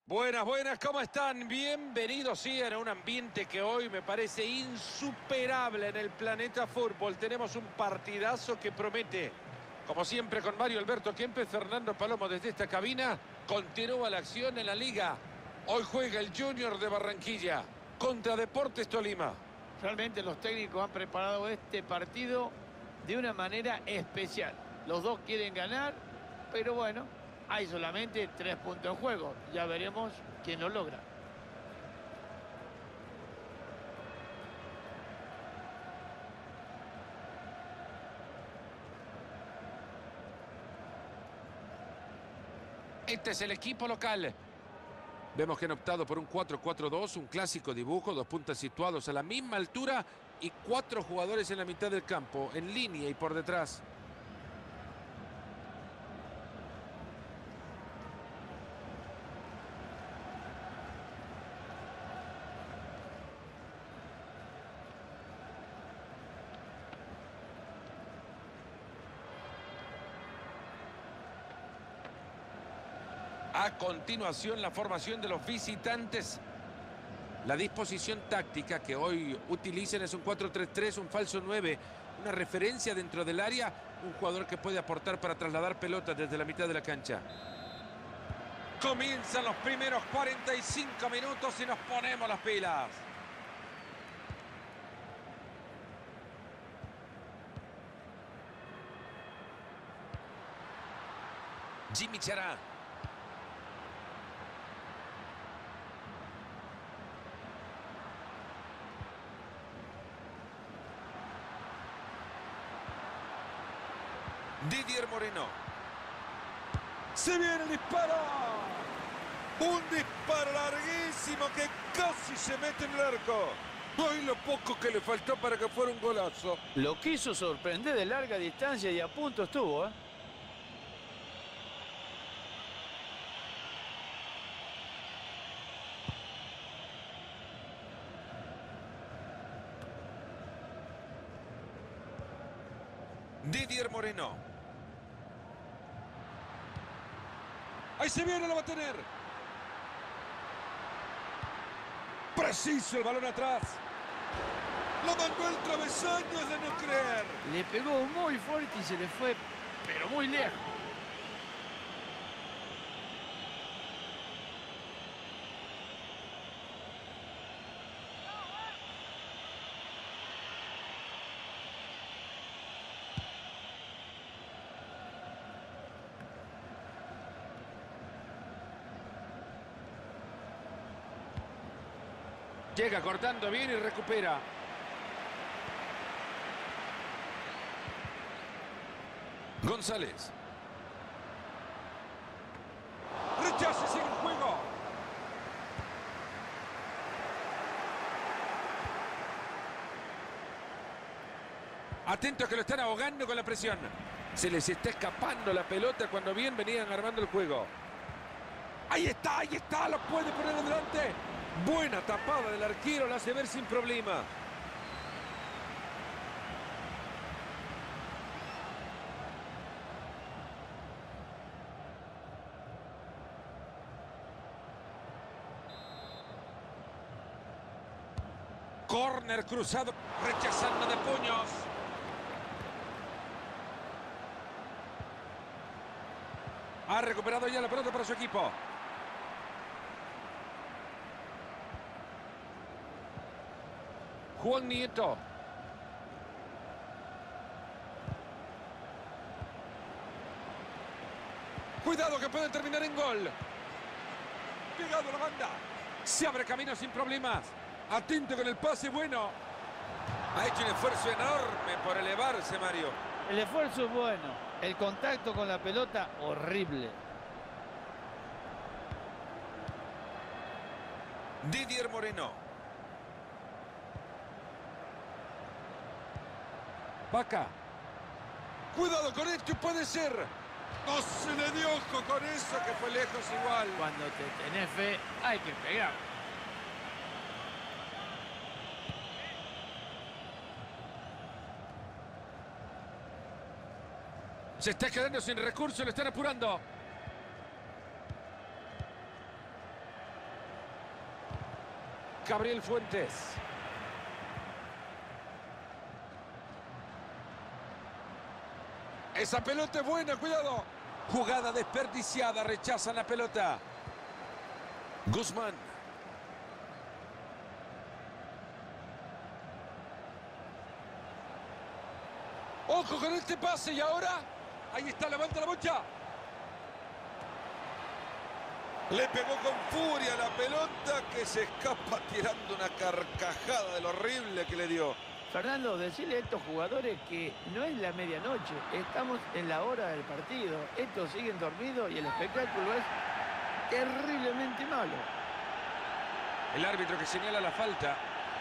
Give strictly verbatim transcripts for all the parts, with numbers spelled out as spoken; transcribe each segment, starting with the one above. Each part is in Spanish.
Buenas, buenas, ¿cómo están? Bienvenidos, sí, a un ambiente que hoy me parece insuperable en el planeta fútbol. Tenemos un partidazo que promete, como siempre con Mario Alberto Kempes, Fernando Palomo desde esta cabina. Continúa la acción en la Liga. Hoy juega el Junior de Barranquilla contra Deportes Tolima. Realmente los técnicos han preparado este partido de una manera especial. Los dos quieren ganar, pero bueno, hay solamente tres puntos en juego. Ya veremos quién lo logra. Este es el equipo local. Vemos que han optado por un cuatro cuatro dos, un clásico dibujo, dos puntas situados a la misma altura y cuatro jugadores en la mitad del campo, en línea y por detrás. A continuación, la formación de los visitantes. La disposición táctica que hoy utilizan es un cuatro tres tres, un falso nueve, una referencia dentro del área, un jugador que puede aportar para trasladar pelotas desde la mitad de la cancha. Comienzan los primeros cuarenta y cinco minutos y nos ponemos las pilas. Jimmy Chará. Didier Moreno. Se viene el disparo. Un disparo larguísimo que casi se mete en el arco. Hoy lo poco que le faltó para que fuera un golazo. Lo quiso sorprender de larga distancia y a punto estuvo, ¿eh? Didier Moreno. Ahí se viene, lo va a tener. Preciso el balón atrás. Lo mandó el travesaño, es de no creer. Le pegó muy fuerte y se le fue, pero muy lejos. Llega cortando bien y recupera. González. Rechaza, sigue el juego. Atento que lo están ahogando con la presión. Se les está escapando la pelota cuando bien venían armando el juego. Ahí está, ahí está, lo puede poner adelante. Buena tapada del arquero, la hace ver sin problema. Córner cruzado, rechazando de puños. Ha recuperado ya la pelota para su equipo. Juan Nieto. Cuidado que puede terminar en gol. Pegado a la banda. Se abre camino sin problemas. Atento con el pase bueno. Ha hecho un esfuerzo enorme por elevarse, Mario. El esfuerzo es bueno. El contacto con la pelota, horrible. Didier Moreno. Vaca. Cuidado con esto, puede ser. No se le dio ojo con eso, que fue lejos igual. Cuando te tenés fe, hay que pegar. Se está quedando sin recursos, lo están apurando. Gabriel Fuentes. Esa pelota es buena, cuidado. Jugada desperdiciada, rechazan la pelota. Guzmán. Ojo con este pase y ahora. Ahí está, levanta la bocha. Le pegó con furia la pelota que se escapa tirando una carcajada de lo horrible que le dio. Fernando, decirle a estos jugadores que no es la medianoche, estamos en la hora del partido. Estos siguen dormidos y el espectáculo es terriblemente malo. El árbitro que señala la falta.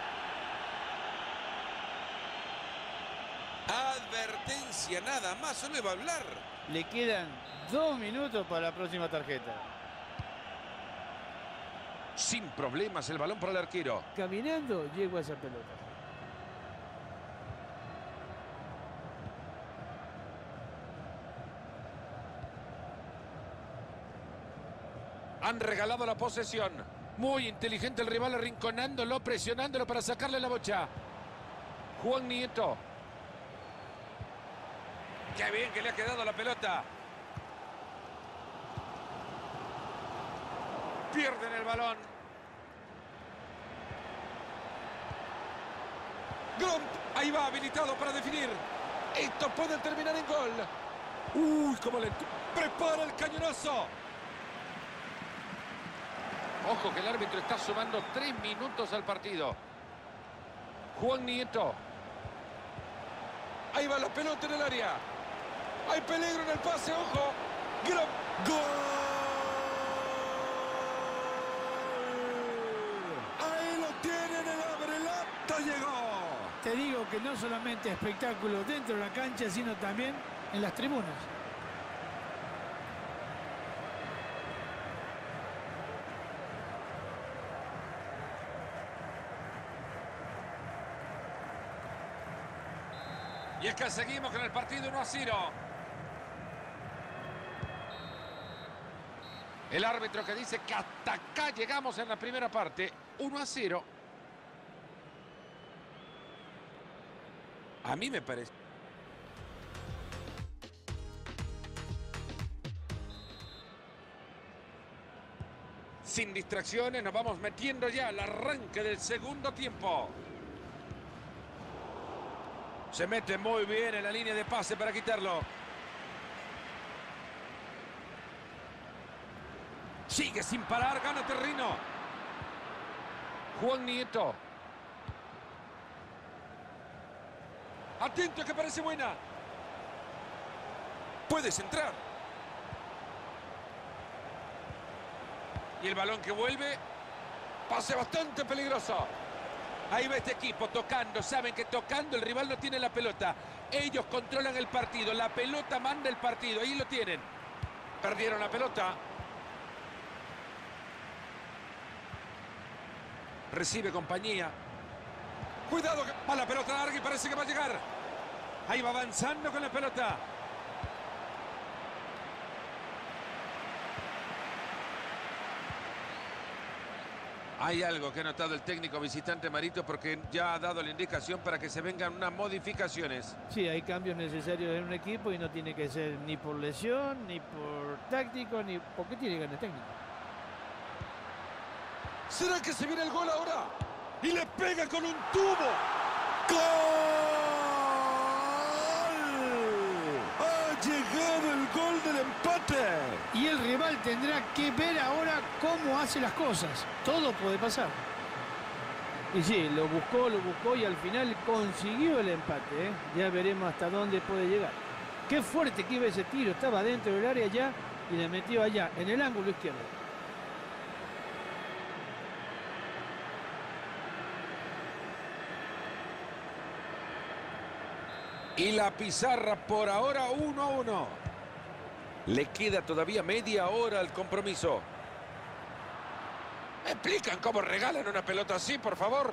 Advertencia, nada más, solo iba a hablar. Le quedan dos minutos para la próxima tarjeta. Sin problemas el balón para el arquero. Caminando llegó a esa pelota. Han regalado la posesión. Muy inteligente el rival, arrinconándolo, presionándolo para sacarle la bocha. Juan Nieto. Qué bien que le ha quedado la pelota. Pierden el balón. Gromp, ahí va, habilitado para definir. Esto puede terminar en gol. Uy, cómo le... Prepara el cañonazo. Ojo que el árbitro está sumando tres minutos al partido. Juan Nieto. Ahí va la pelota en el área. Hay peligro en el pase, ojo. Gromp. ¡Gol! Ahí lo tienen, el abrelata llegó. Te digo que no solamente espectáculo dentro de la cancha, sino también en las tribunas. Y es que seguimos con el partido uno a cero. El árbitro que dice que hasta acá llegamos en la primera parte. uno a cero. A mí me parece. Sin distracciones nos vamos metiendo ya al arranque del segundo tiempo. Se mete muy bien en la línea de pase para quitarlo. Sigue sin parar, gana terreno. Juan Nieto. Atento que parece buena. Puedes entrar. Y el balón que vuelve. Pase bastante peligroso. Ahí va este equipo tocando. Saben que tocando el rival no tiene la pelota. Ellos controlan el partido. La pelota manda el partido. Ahí lo tienen. Perdieron la pelota. Recibe compañía. Cuidado, que va la pelota larga y parece que va a llegar. Ahí va avanzando con la pelota. Hay algo que ha notado el técnico visitante Marito, porque ya ha dado la indicación para que se vengan unas modificaciones. Sí, hay cambios necesarios en un equipo y no tiene que ser ni por lesión, ni por táctico, ni porque tiene ganas técnico. ¿Será que se viene el gol ahora? Y le pega con un tubo. ¡Gol! Ha llegado el gol del empate. Y el rival tendrá que ver ahora cómo hace las cosas. Todo puede pasar. Y sí, lo buscó, lo buscó y al final consiguió el empate, ¿eh? Ya veremos hasta dónde puede llegar. Qué fuerte que iba ese tiro. Estaba dentro del área ya y le metió allá, en el ángulo izquierdo. Y la pizarra por ahora uno a uno. Le queda todavía media hora al compromiso. ¿Me explican cómo regalan una pelota así, por favor?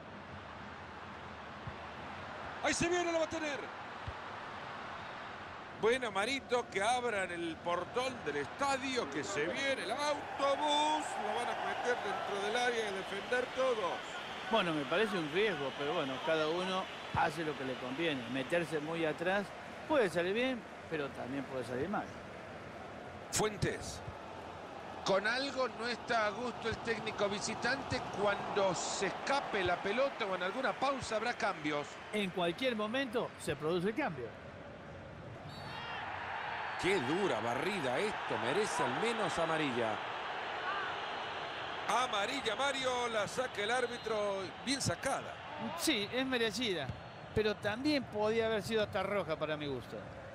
Ahí se viene, la va a tener. Bueno, Marito, que abran el portón del estadio, que se viene el autobús. Lo van a meter dentro del área y defender todos. Bueno, me parece un riesgo, pero bueno, cada uno hace lo que le conviene. Meterse muy atrás puede salir bien, pero también puede salir mal. Fuentes. Con algo no está a gusto el técnico visitante. Cuando se escape la pelota o en alguna pausa habrá cambios. En cualquier momento se produce el cambio. Qué dura barrida esto. Merece al menos amarilla. Amarilla, Mario. La saca el árbitro. Bien sacada. Sí, es merecida. Pero también podía haber sido hasta roja para mi gusto.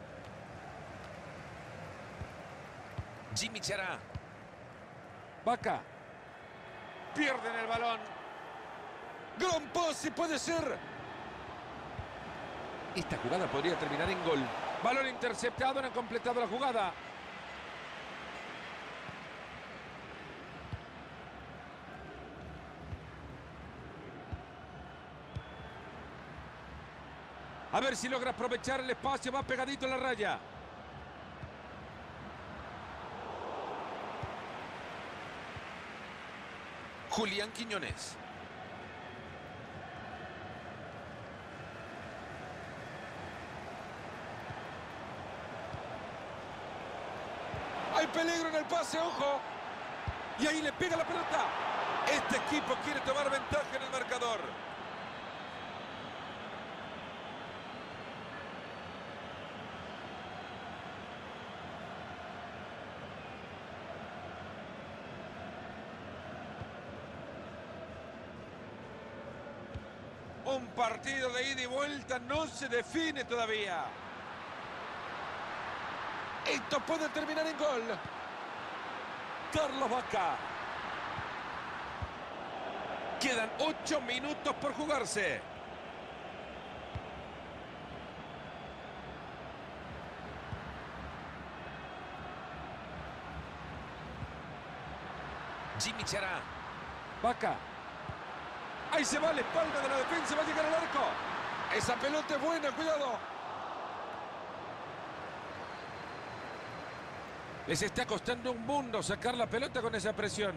Jimmy Chará. Vaca. Pierden el balón. Gran pase, puede ser. Esta jugada podría terminar en gol. Balón interceptado, no han completado la jugada. A ver si logra aprovechar el espacio. Va pegadito a la raya. Julián Quiñones. Hay peligro en el pase, ojo. Y ahí le pega la pelota. Este equipo quiere tomar ventaja en el marcador. Un partido de ida y vuelta no se define todavía. Esto puede terminar en gol. Carlos Vaca. Quedan ocho minutos por jugarse. Jimmy Chará. Vaca. Ahí se va a la espalda de la defensa, va a llegar al arco. Esa pelota es buena, cuidado. Les está costando un mundo sacar la pelota con esa presión.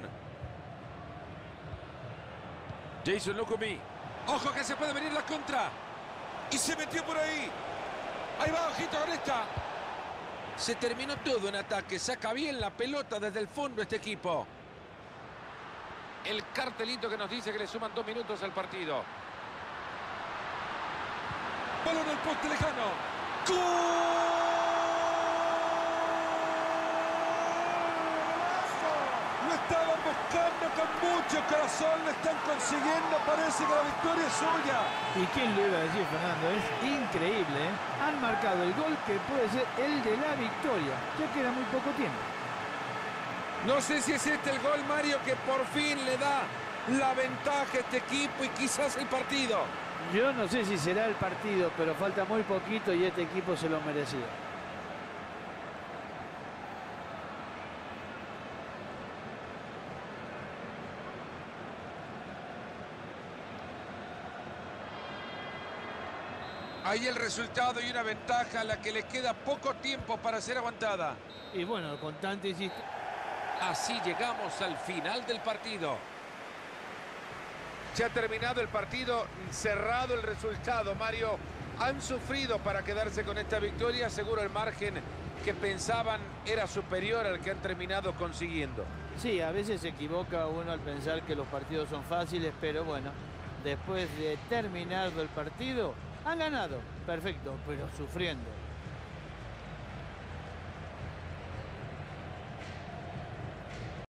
Jason Lukumi. Ojo que se puede venir la contra. Y se metió por ahí. Ahí va, ojito con esta. Se terminó todo en ataque. Saca bien la pelota desde el fondo este equipo. El cartelito que nos dice que le suman dos minutos al partido. Balón al poste lejano. ¡Gol! Lo estaban buscando con mucho corazón. Lo están consiguiendo. Parece que la victoria es suya. ¿Y quién lo iba a decir, Fernando? Es increíble, ¿eh? Han marcado el gol que puede ser el de la victoria. Ya queda muy poco tiempo. No sé si es este el gol, Mario, que por fin le da la ventaja a este equipo y quizás el partido. Yo no sé si será el partido, pero falta muy poquito y este equipo se lo merecía. Ahí el resultado y una ventaja a la que le queda poco tiempo para ser aguantada. Y bueno, con tanta insistencia. Así llegamos al final del partido. Se ha terminado el partido, cerrado el resultado, Mario. Han sufrido para quedarse con esta victoria. Seguro el margen que pensaban era superior al que han terminado consiguiendo. Sí, a veces se equivoca uno al pensar que los partidos son fáciles, pero bueno, después de terminado el partido, han ganado. Perfecto, pero sufriendo.